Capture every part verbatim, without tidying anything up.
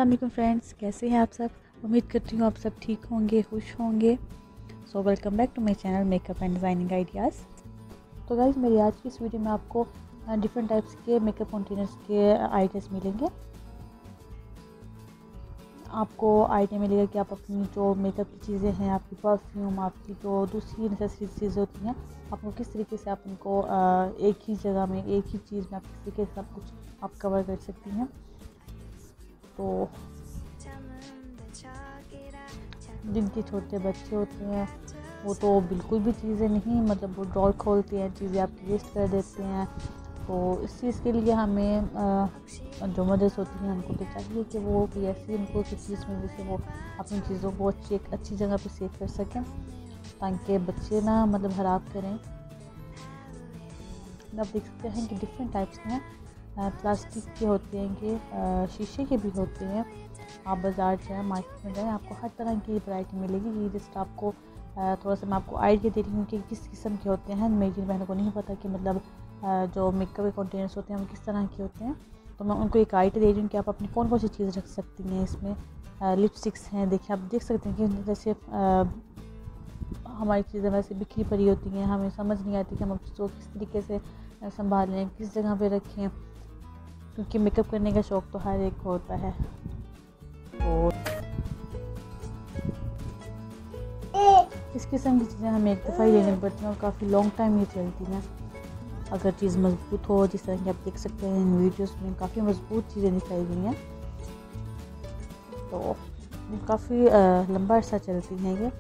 अस्सलाम वालेकुम फ्रेंड्स, कैसे हैं आप सब। उम्मीद करती हूँ आप सब ठीक होंगे, खुश होंगे। So welcome back to my channel makeup and designing ideas. तो गाइस, मेरी आज की इस वीडियो में आपको डिफरेंट टाइप्स के मेकअप कंटेनर्स के आइडियाज़ मिलेंगे। आपको आइडिया मिलेगा कि आप अपनी जो मेकअप की चीज़ें हैं, आपकी परफ्यूम, आपकी जो दूसरी नेसेसरी चीज़ें होती हैं, आपको किस तरीके से आप उनको एक ही जगह में, एक ही चीज़ में आप किस तरीके से सब कुछ आप कवर कर सकती हैं। तो जिनके छोटे बच्चे होते हैं वो तो बिल्कुल भी चीज़ें नहीं, मतलब वो ड्रॉर खोलते हैं, चीज़ें आपकी वेस्ट कर देते हैं। तो इस चीज़ के लिए हमें जो मदर्स होती हैं उनको तो चाहिए कि वो कोई ऐसी उनको किसी चीज़ में जैसे वो अपनी चीज़ों को अच्छी एक अच्छी जगह पे सेव कर सकें, ताकि बच्चे ना मतलब ख़राब करें। आप देख सकते हैं कि डिफरेंट टाइप्स के हैं, प्लास्टिक के होते हैं, कि शीशे के भी होते हैं। आप बाज़ार जाएँ, मार्केट में जाएँ, आपको हर तरह की वैरायटी मिलेगी। ये जस्ट आपको थोड़ा सा मैं आपको आइडिया दे रही हूँ कि किस किस्म के होते हैं। मेरी बहनों को नहीं पता कि मतलब जो मेकअप के कंटेनर्स होते हैं वो किस तरह के होते हैं, तो मैं उनको एक आइडिया दे रही हूँ कि आप अपनी कौन कौन सी चीज़ रख सकती हैं इसमें। लिपस्टिक्स हैं, देखिए आप देख सकते हैं कि जैसे हमारी चीज़ें वैसे बिखरी पड़ी होती हैं, हमें समझ नहीं आती कि हम उसको किस तरीके से संभालें, किस जगह पे रखें, क्योंकि मेकअप करने का शौक़ तो हर एक को होता है। और इस किस्म की चीज़ें हमें एक दफ़ा ही लेनी पड़ती हैं और काफ़ी लॉन्ग टाइम ये चलती हैं, अगर चीज़ मजबूत हो। जिस तरह की आप देख सकते हैं इन वीडियोस में काफ़ी मजबूत चीज़ें दिखाई गई हैं, तो काफ़ी लंबा अर्सा चलती हैं ये।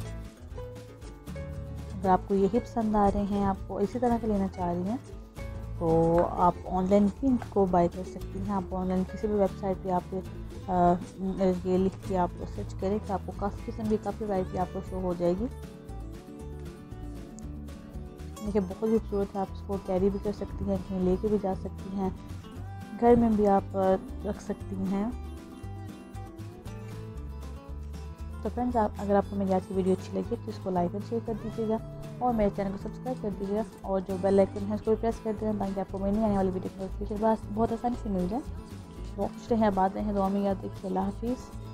अगर आपको यही पसंद आ रहे हैं, आपको इसी तरह के लेना चाह रही हैं, तो आप ऑनलाइन भी इनको बाय कर सकती हैं। आप ऑनलाइन किसी भी वेबसाइट पे आप ये लिख के आप सर्च करें कि आपको काफ़ी किस्म की काफ़ी वैरायटी आपको शो हो जाएगी। देखिए बहुत ही खूबसूरत है, आप इसको कैरी भी कर सकती हैं, कहीं लेके भी जा सकती हैं, घर में भी आप रख सकती हैं। तो फ्रेंड्स, आप अगर आपको मेरी आज की वीडियो अच्छी लगी तो इसको लाइक और शेयर कर दीजिएगा और मेरे चैनल को सब्सक्राइब कर दीजिएगा और जो बेल आइकन है उसको भी प्रेस कर देना, ताकि आपको मेरी आने वाली वीडियो की नोटिफिकेशन बहुत आसानी से मिल जाए। वो खुश रहें, आबाद रहें, दुआ में याद रखिए। अल्लाह हाफिज़।